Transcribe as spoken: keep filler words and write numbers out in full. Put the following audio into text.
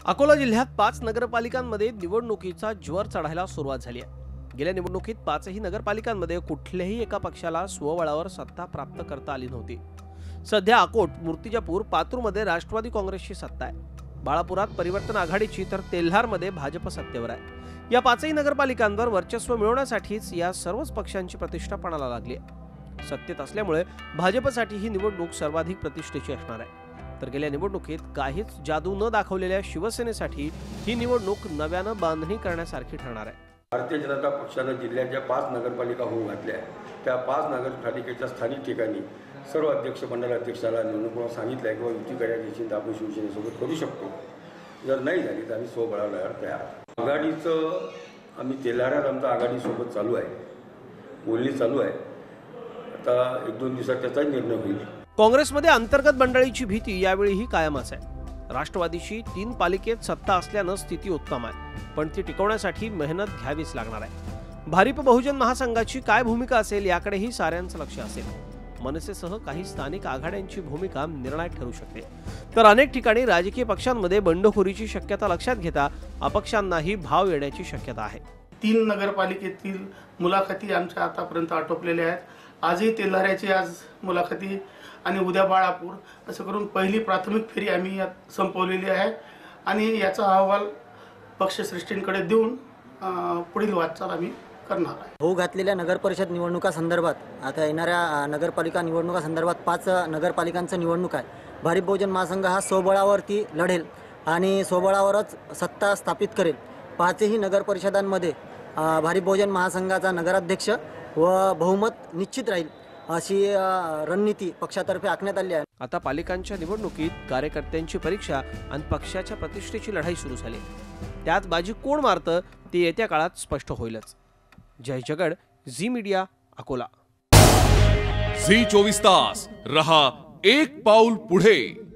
अकोला जिल्ह्यात पाच नगरपालिकांमध्ये निवडणुकीचा ज्वर चढायला सुरुवात झाली आहे। गेल्या निवडणुकीत पाचही नगरपालिकांमध्ये कुठल्याही एका पक्षाला स्वबळावर सत्ता प्राप्त करता आली नव्हती। सध्या अकोट, मूर्तिजापूर, पातूरमध्ये राष्ट्रवादी काँग्रेसची सत्ता आहे। बाळापुरात परिवर्तन आघाडीची तर तेल्हारमध्ये भाजप सत्तेवर आहे। या पाचही नगरपालिकांवर वर्चस्व मिळवण्यासाठीच या सर्वच पक्षांची प्रतिष्ठा पणाला लागली आहे। सत्तेत असल्यामुळे भाजपसाठी ही निवडणूक सर्वाधिक प्रतिष्ठेची असणार आहे। तर गेल्या निवडणुकीत काहीच जादू न दाखवलेल्या शिवसेनेसाठी ही निवडणूक नव्यानं बांधणी करण्यासारखी ठरणार आहे। भारतीय जनता पक्षाने जिल्ह्याच्या पाच नगरपालिका होऊन घातल्या आहेत। त्या पाच नगरपालिकेच्या स्थानिक ठिकाणी सर्व अध्यक्ष मंडळ अध्यक्षाला निवडणूक सांगितलं आहे किंवा युती करायची चिंता आपण शिवसेनेसोबत करू शकतो। जर नाही झाली तर आम्ही स्वबळावर तयार। आघाडीचं आम्ही तेलाऱ्यात आमचं आघाडीसोबत चालू आहे, बोलणी चालू आहे। आता एक दोन दिवसात त्याचा निर्णय होईल। काँग्रेसमध्ये अंतर्गत मंडळीची भीती यावेळीही कायमच आहे। राष्ट्रवादीची तीन पालिकेत सत्ता असल्यानं स्थिती उत्तम आहे, पण ती टिकवण्यासाठी मेहनत घ्यावीच लागणार आहे। भारिप बहुजन महासंघाची काय भूमिका असेल याकडेही साऱ्यांचं लक्ष असेल। मनसेसह काही स्थानिक आघाड्यांची भूमिका निर्णायक ठरू शकते। तर अनेक ठिकाणी राजकीय पक्षांमध्ये बंडखोरीची शक्यता लक्षात घेता अपक्षांनाही भाव येण्याची शक्यता आहे। तीन नगरपालिकेतील मुलाखती आमच्या आतापर्यंत आटोपलेल्या आहेत। आजही तेल्हाऱ्याची आज मुलाखती आणि उद्या बाळापूर असं करून पहिली प्राथमिक फेरी आम्ही यात संपवलेली आहे आणि याचा अहवाल पक्षश्रेष्ठींकडे देऊन पुढील वाटचाल आम्ही करणार आहे। होऊ घातलेल्या नगरपरिषद निवडणुका संदर्भात आता येणाऱ्या नगरपालिका निवडणुका संदर्भात पाच नगरपालिकांचं निवडणूक आहे। भारिप बहुजन महासंघ हा स्वबळावरती लढेल आणि स्वबळावरच सत्ता स्थापित करेल। पाचही नगरपरिषदांमध्ये भारिप बहुजन महासंघाचा नगराध्यक्ष व बहुमत निश्चित राहील अशी रणनीती पक्षातर्फे आखण्यात आली आहे। आता पालिकांच्या निवडणुकीत कार्यकर्त्यांची परीक्षा आणि पक्षाच्या प्रतिष्ठेची लढाई सुरू झाली। त्यात बाजी कोण मारतं ते येत्या काळात स्पष्ट होईलच। Jay Jagad, Zee media, Akola. Zee चोवीस तास रहा एक पाऊल पुढे।